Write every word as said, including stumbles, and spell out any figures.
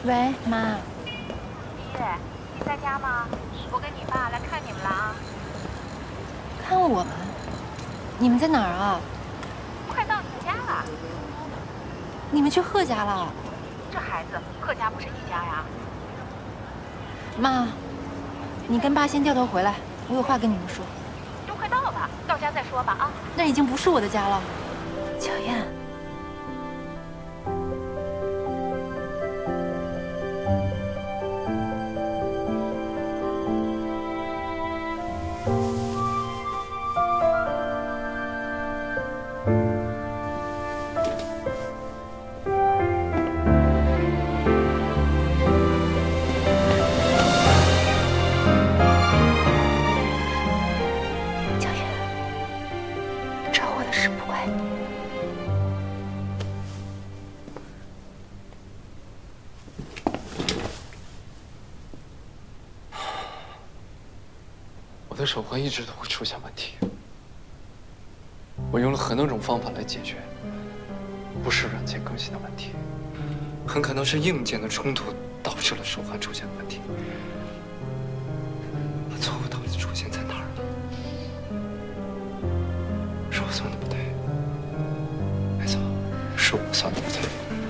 喂，妈。 依依，你在家吗？我跟你爸来看你们了啊。 看我们？你们在哪儿啊？ 快到你们家了。 你们去贺家了？ 这孩子，贺家不是一家呀。 妈，你跟爸先掉头回来，我有话跟你们说。 都快到了，到家再说吧啊。 那已经不是我的家了，乔燕。 我的手环一直都会出现问题，我用了很多种方法来解决，不是软件更新的问题，很可能是硬件的冲突导致了手环出现的问题。那错误到底出现在哪儿呢？是我算的不对，没错，是我算的不对。